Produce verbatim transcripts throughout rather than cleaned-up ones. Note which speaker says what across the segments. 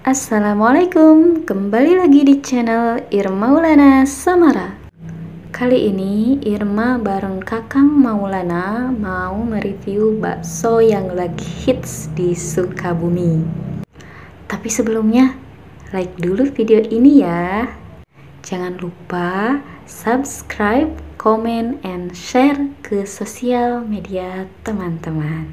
Speaker 1: Assalamualaikum, kembali lagi di channel Irma Maulana Samara. Kali ini Irma bareng Kakang Maulana mau mereview bakso yang lagi hits di Sukabumi. Tapi sebelumnya, like dulu video ini ya. Jangan lupa subscribe, comment, and share ke sosial media teman-teman.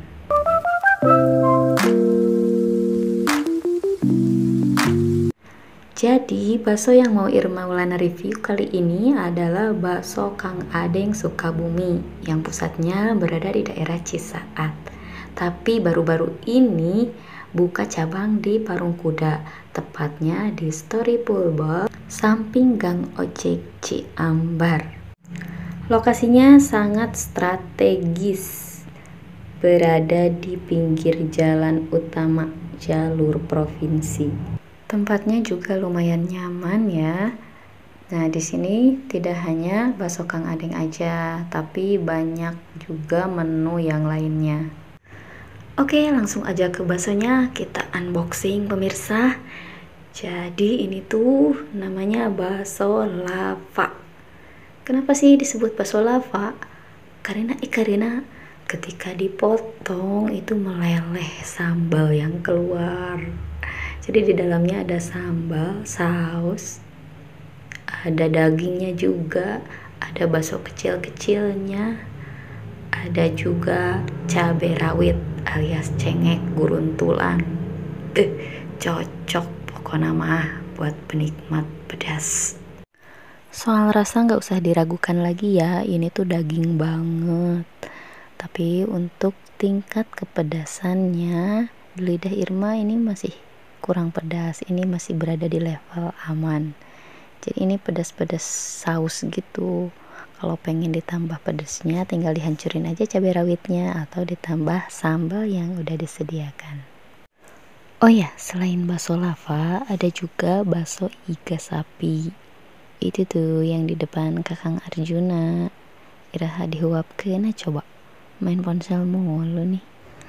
Speaker 1: Jadi, bakso yang mau Irma Maulana review kali ini adalah bakso Kang Adeng Sukabumi yang pusatnya berada di daerah Cisaat. Tapi baru-baru ini buka cabang di Parung Kuda, tepatnya di Story Poolball, samping Gang Ojek Ciambar. Lokasinya sangat strategis, berada di pinggir jalan utama jalur provinsi. Tempatnya juga lumayan nyaman ya. Nah, di sini tidak hanya bakso Kang Adeng aja, tapi banyak juga menu yang lainnya. Oke, langsung aja ke baksonya, kita unboxing pemirsa. Jadi ini tuh namanya bakso lava. Kenapa sih disebut bakso lava? Karena eh, karena ketika dipotong itu meleleh sambal yang keluar. Jadi di dalamnya ada sambal, saus, ada dagingnya juga, ada bakso kecil-kecilnya, ada juga cabai rawit alias cengek guruntulan. Eh, cocok pokoknya mah buat penikmat pedas. Soal rasa nggak usah diragukan lagi ya, ini tuh daging banget. Tapi untuk tingkat kepedasannya, di lidah Irma ini masih kurang pedas, ini masih berada di level aman. Jadi ini pedas-pedas saus gitu. Kalau pengen ditambah pedasnya tinggal dihancurin aja cabai rawitnya atau ditambah sambal yang udah disediakan. Oh ya, selain bakso lava ada juga bakso iga sapi. Itu tuh yang di depan Kakang Arjuna. Iraha dihuapkeun coba. Main ponsel mulu nih.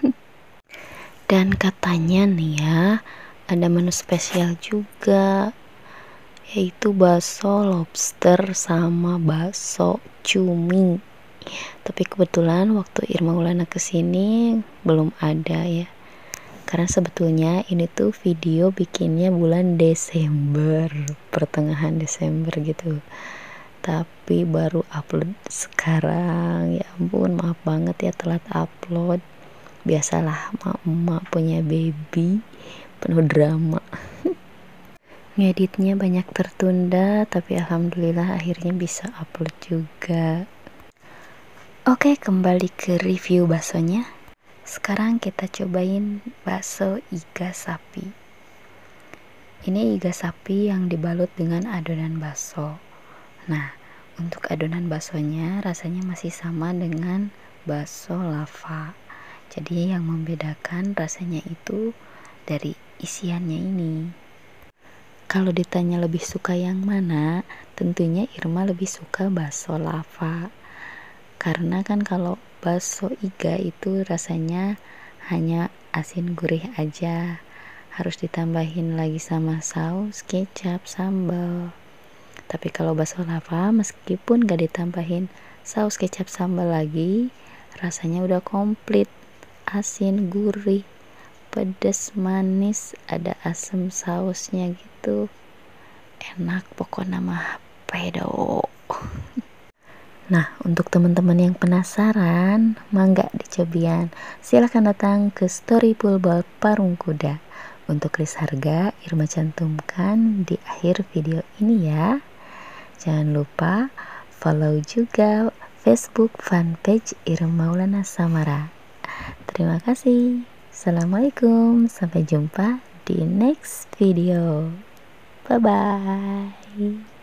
Speaker 1: Dan katanya nih ya, ada menu spesial juga, yaitu bakso lobster sama bakso cumi. Tapi kebetulan waktu Irma Maulana kesini belum ada ya, karena sebetulnya ini tuh video bikinnya bulan Desember, pertengahan Desember gitu, tapi baru upload sekarang. Ya ampun, maaf banget ya telat upload. Biasalah emak-emak punya baby penuh drama. Ngeditnya banyak tertunda, tapi alhamdulillah akhirnya bisa upload juga. Oke, kembali ke review baksonya. Sekarang kita cobain bakso iga sapi. Ini iga sapi yang dibalut dengan adonan bakso. Nah, untuk adonan baksonya rasanya masih sama dengan bakso lava. Jadi yang membedakan rasanya itu dari isiannya ini. Kalau ditanya lebih suka yang mana, tentunya Irma lebih suka bakso lava. Karena kan kalau bakso iga itu rasanya hanya asin gurih aja, harus ditambahin lagi sama saus, kecap, sambal. Tapi kalau bakso lava meskipun gak ditambahin saus, kecap, sambal lagi, rasanya udah komplit, asin, gurih, pedas, manis, ada asam sausnya gitu. Enak pokoknya mah pedo. Nah, untuk teman-teman yang penasaran, mangga dicobian. Silahkan datang ke Story Poolball Parung Kuda. Untuk list harga Irma cantumkan di akhir video ini ya. Jangan lupa follow juga Facebook fanpage Irma Maulana Samara. Terima kasih. Assalamualaikum, sampai jumpa di next video. Bye bye.